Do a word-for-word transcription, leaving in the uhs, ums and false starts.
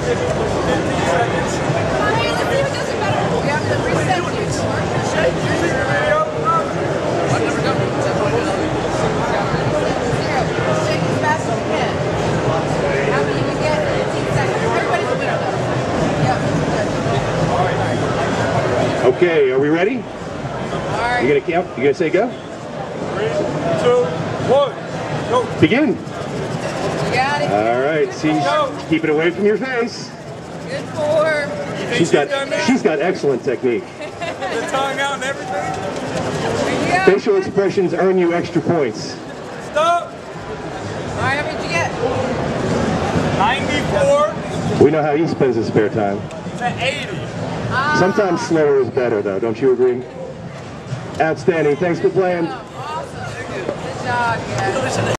Okay, are we ready? All right. You gonna count? You gonna say go? Three, two, one, go. Begin. You got it. All right. Good See, form. keep it away from your face. Good form. She's got she's got excellent technique. The tongue out and everything. There you go. Facial expressions earn you extra points. Stop. All right, how many did you get? ninety-four We know how he spends his spare time. to eighty. Ah. Sometimes slower is better, though. Don't you agree? Outstanding. Thanks for playing. Awesome. Good job, guys.